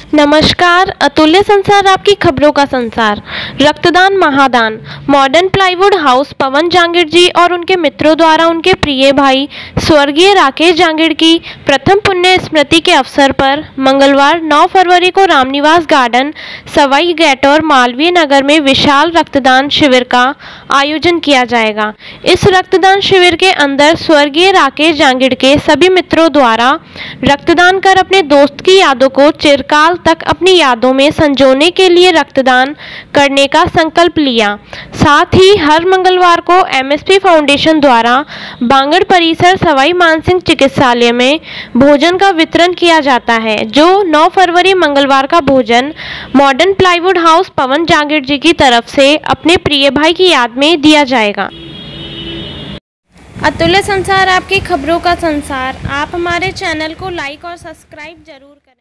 नमस्कार, अतुल्य संसार आपकी खबरों का संसार। रक्तदान महादान। Modern plywood house Pawan Jangid ji और उनके मित्रों द्वारा उनके प्रिय भाई स्वर्गीय राकेश जांगिड़ की प्रथम पुण्य स्मृति के अवसर पर मंगलवार 9 फरवरी को रामनिवास गार्डन, सवाई गैटौर, मालवीय नगर में विशाल रक्तदान शिविर का आयोजन किया जाएगा। इस रक्तदान शिविर के अंदर स्वर्गीय राकेश जांगिड़ के सभी मित्रों द्वारा रक्तदान कर अपने दोस्त की यादों को चिरकाल तक अपनी यादों में संजोने के लिए रक्तदान करने का संकल्प लिया। साथ ही हर मंगलवार को एमएसपी फाउंडेशन द्वारा बांगड़ परिसर सवाई मानसिंह चिकित्सालय में भोजन का वितरण किया जाता है, जो 9 फरवरी मंगलवार का भोजन modern plywood house Pawan Jangid ji की तरफ से अपने प्रिय भाई की याद में दिया जाएगा। अतुल्य संसार आपकी खबरों का संसार। आप हमारे चैनल को लाइक और सब्सक्राइब जरूर करें।